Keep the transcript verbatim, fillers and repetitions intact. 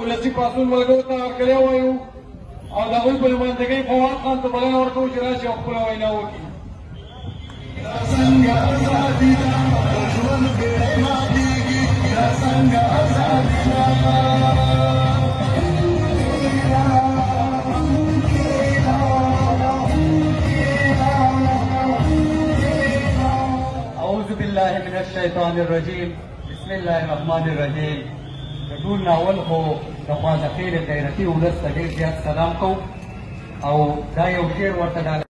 ولسي پاسون ملګرو ته هرکلی وایو او د هغوی په نمایندګۍ فواد خان ته بلنه ورکوو چې راشي او خپله وینا وکړي. څنګه ازادي ده د ژوند بیړۍ ماتېږي، دا څنګه ازادي ده. اعوذ بالله من الشیطان الرجیم، بسم الله الرحمن الرحیم. د ټول ناول خو د خواځخیل غیرتي ولس ته ډېر زیات سلام کوو او دا یو شعر ورته